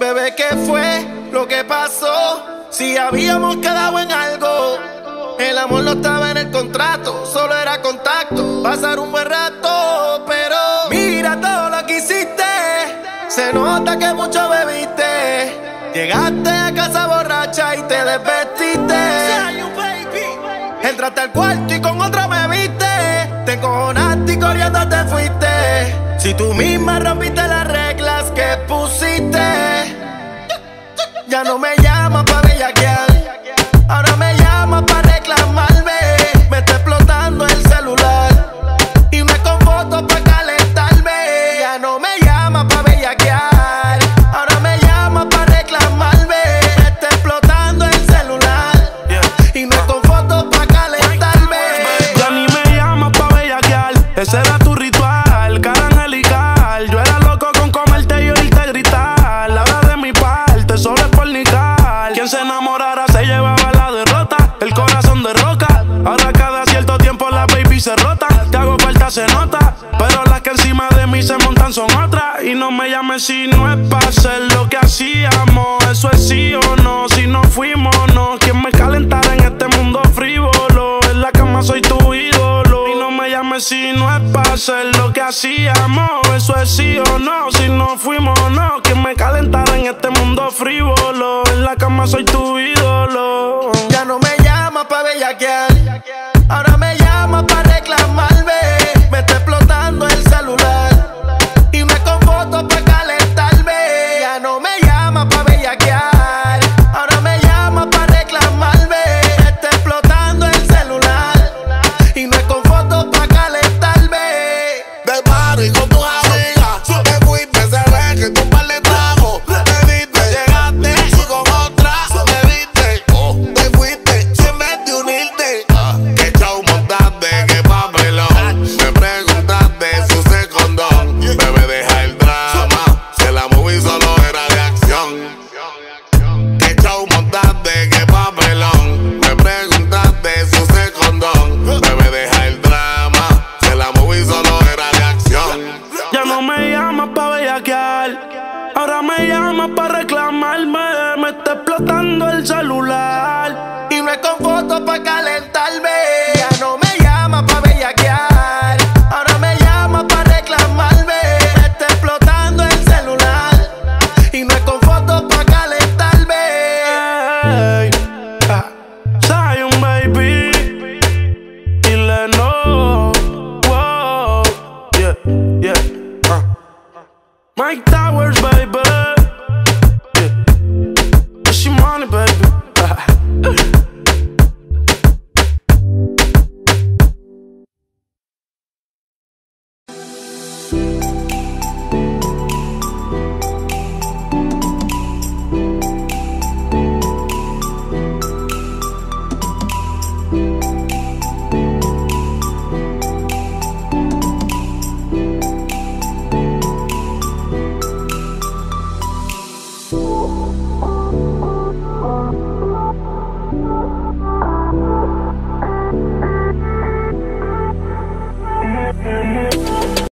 Bebé, ¿qué fue lo que pasó? Si habíamos quedado en algo. El amor no estaba en el contrato, solo era contacto. Pasar un buen rato, pero mira todo lo que hiciste. Se nota que mucho bebiste. Llegaste a casa borracha y te desvestiste. Entraste al cuarto y con otra me viste. Te encojonaste y corriendo te fuiste. Si tú misma rompiste las reglas que pusiste. Ya no me llamas pa' bellaquear, ahora me llamas pa' reclamarme. Me está explotando el celular y no es con fotos pa' calentarme. Ya no me llamas pa' bellaquear, ahora me llamas pa' reclamarme. Me está explotando el celular y no es con fotos pa' calentarme. Ya ni me llamas pa' bellaquear, ese era tu ritual, cara angelical. Yo era loco con comerte y oírte gritar. Habla de mi parte, solo es fornicar. Quien se enamorara se llevaba la derrota, el corazón de roca. Ahora cada cierto tiempo la baby se rota. Te hago falta, se nota, pero las que encima de mí se montan son otras. Y no me llames si no es pa' hacer lo que hacíamos. Eso es sí o no, si no fuimos no. Quien me calentara en este mundo frívolo. En la cama soy tu ídolo. Y no me llames si no es pa' hacer lo que hacíamos. Eso es sí o no, si no fuimos no. Quien me calentara en este mundo frívolo. En la cama soy tu ídolo. Ya no me llamas pa' bellaquear, ahora me llamas pa' reclamarme. Me está explotando el celular y no es con fotos pa' calentarme. Ya no me llamas pa' bellaquear, ahora me llamas pa' reclamarme. Me está explotando el celular y no es con fotos pa' calentarme. De party con tus amigas, te fuiste, se ve que tu par le trajo. Te diste, llegaste y con otra te viste. Te fuiste sin vez de unirte. Que chau montaste, que papelón. Me preguntaste si usé condón. Bebé, deja el drama, si la movie solo era de acción. Que chau montaste, que papelón. Me preguntaste si usé condón. Bebé, deja el drama, si la movie solo era de acción. Ya no me llamas pa' bellaquear, ahora me llamas pa' reclamarme. Me está explotando el celular Y no es con fotos pa' calentarme. Ya no me llamas pa' bellaquear, ahora me llamas pa' reclamarme. Me está explotando el celular y no es con fotos pa' calentarme. Hey, Zion baby y Leno, wow, yeah, yeah, Mike Towers baby.